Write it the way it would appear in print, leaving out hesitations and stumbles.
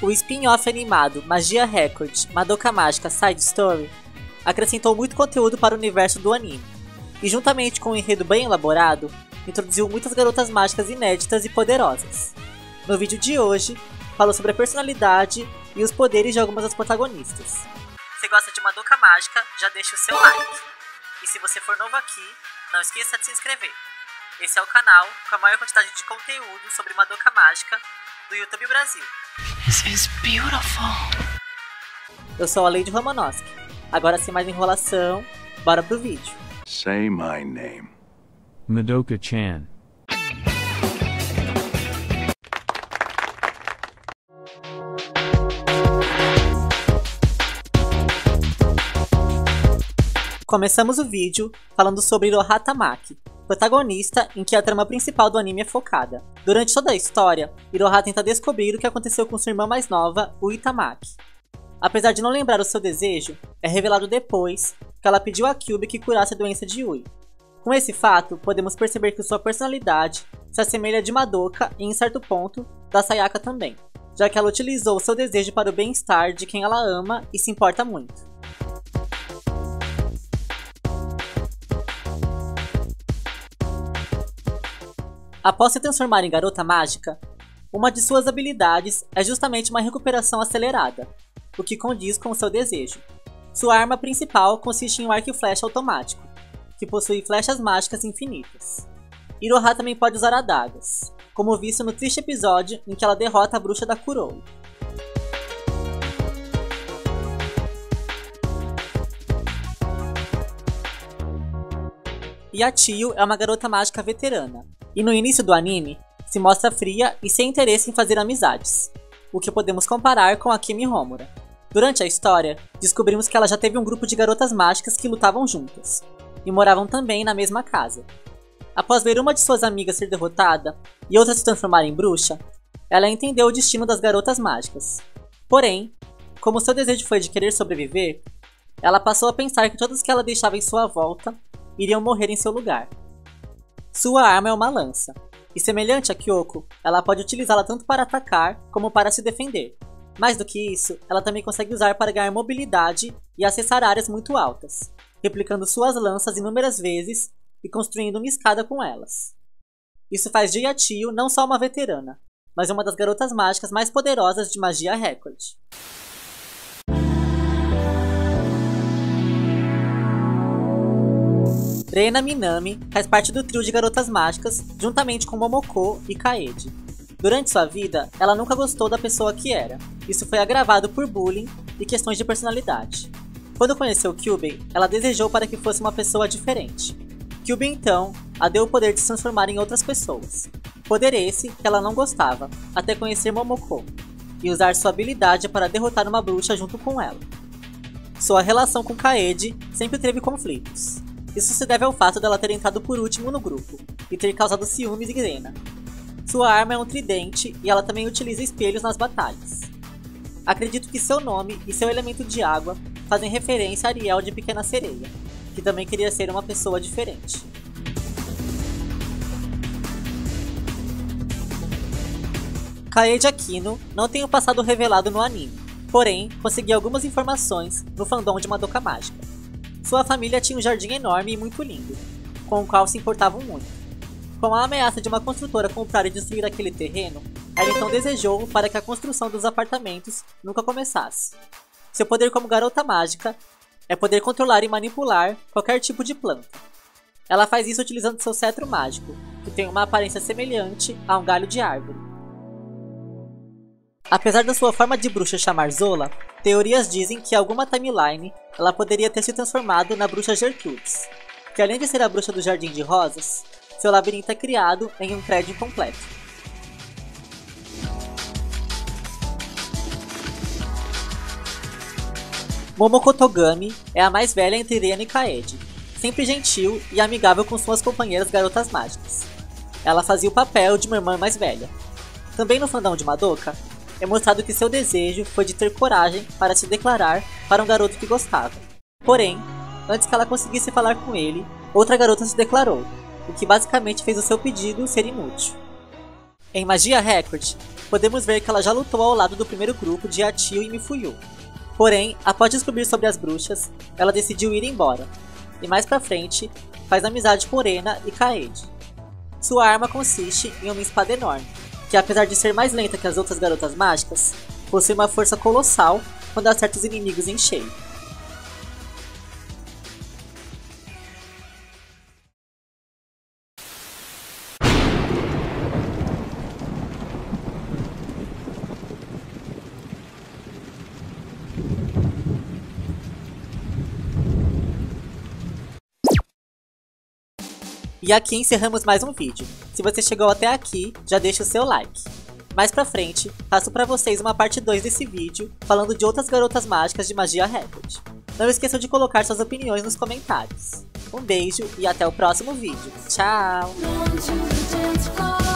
O spin-off animado Magia Record Madoka Mágica Side Story acrescentou muito conteúdo para o universo do anime, e juntamente com um enredo bem elaborado, introduziu muitas garotas mágicas inéditas e poderosas. No vídeo de hoje, falo sobre a personalidade e os poderes de algumas das protagonistas. Se gosta de Madoka Mágica, já deixa o seu like. E se você for novo aqui, não esqueça de se inscrever. Esse é o canal com a maior quantidade de conteúdo sobre Madoka Mágica do YouTube Brasil. This is beautiful. Eu sou a Lady Romanowski. Agora sem mais enrolação, bora pro vídeo. Say my name. Madoka-chan. Começamos o vídeo falando sobre Iroha Tamaki, protagonista em que a trama principal do anime é focada. Durante toda a história, Iroha tenta descobrir o que aconteceu com sua irmã mais nova, Ui Tamaki. Apesar de não lembrar o seu desejo, é revelado depois que ela pediu a Kyuubi que curasse a doença de Ui. Com esse fato, podemos perceber que sua personalidade se assemelha de Madoka e, em certo ponto, da Sayaka também, já que ela utilizou seu desejo para o bem-estar de quem ela ama e se importa muito. Após se transformar em garota mágica, uma de suas habilidades é justamente uma recuperação acelerada, o que condiz com o seu desejo. Sua arma principal consiste em um arco e flecha automático, que possui flechas mágicas infinitas. Iroha também pode usar adagas, como visto no triste episódio em que ela derrota a bruxa da Kuroi. Yachiyo é uma garota mágica veterana, e no início do anime, se mostra fria e sem interesse em fazer amizades, o que podemos comparar com a Kimi Homura. Durante a história, descobrimos que ela já teve um grupo de garotas mágicas que lutavam juntas, e moravam também na mesma casa. Após ver uma de suas amigas ser derrotada e outra se transformar em bruxa, ela entendeu o destino das garotas mágicas. Porém, como seu desejo foi de querer sobreviver, ela passou a pensar que todos que ela deixava em sua volta iriam morrer em seu lugar. Sua arma é uma lança, e semelhante a Kyoko, ela pode utilizá-la tanto para atacar como para se defender. Mais do que isso, ela também consegue usar para ganhar mobilidade e acessar áreas muito altas, replicando suas lanças inúmeras vezes e construindo uma escada com elas. Isso faz de Yachiyo não só uma veterana, mas uma das garotas mágicas mais poderosas de Magia Record. Rena Minami faz parte do trio de garotas mágicas, juntamente com Momoko e Kaede. Durante sua vida, ela nunca gostou da pessoa que era. Isso foi agravado por bullying e questões de personalidade. Quando conheceu Kyuubi, ela desejou para que fosse uma pessoa diferente. Kyuubi então a deu o poder de se transformar em outras pessoas. Poder esse que ela não gostava, até conhecer Momoko, e usar sua habilidade para derrotar uma bruxa junto com ela. Sua relação com Kaede sempre teve conflitos. Isso se deve ao fato dela ter entrado por último no grupo, e ter causado ciúmes em Rena. Sua arma é um tridente e ela também utiliza espelhos nas batalhas. Acredito que seu nome e seu elemento de água fazem referência a Ariel de Pequena Sereia, que também queria ser uma pessoa diferente. Kaede Akino não tem um passado revelado no anime, porém consegui algumas informações no fandom de Madoka Mágica. Sua família tinha um jardim enorme e muito lindo, com o qual se importavam muito. Com a ameaça de uma construtora comprar e destruir aquele terreno, ela então desejou para que a construção dos apartamentos nunca começasse. Seu poder como garota mágica é poder controlar e manipular qualquer tipo de planta. Ela faz isso utilizando seu cetro mágico, que tem uma aparência semelhante a um galho de árvore. Apesar da sua forma de bruxa chamar Zola, teorias dizem que em alguma timeline ela poderia ter se transformado na bruxa Gertrudes, que além de ser a bruxa do Jardim de Rosas, seu labirinto é criado em um prédio incompleto. Momoko Togami é a mais velha entre Rena e Kaede, sempre gentil e amigável com suas companheiras garotas mágicas. Ela fazia o papel de uma irmã mais velha. Também no fandom de Madoka, é mostrado que seu desejo foi de ter coragem para se declarar para um garoto que gostava. Porém, antes que ela conseguisse falar com ele, outra garota se declarou, o que basicamente fez o seu pedido ser inútil. Em Magia Record, podemos ver que ela já lutou ao lado do primeiro grupo de Atio e Mifuyu. Porém, após descobrir sobre as bruxas, ela decidiu ir embora. E mais pra frente, faz amizade com Rena e Kaede. Sua arma consiste em uma espada enorme, que apesar de ser mais lenta que as outras garotas mágicas, possui uma força colossal quando acerta os inimigos em cheio. E aqui encerramos mais um vídeo. Se você chegou até aqui, já deixa o seu like. Mais pra frente, faço pra vocês uma parte 2 desse vídeo, falando de outras garotas mágicas de Magia Record. Não esqueçam de colocar suas opiniões nos comentários. Um beijo e até o próximo vídeo. Tchau!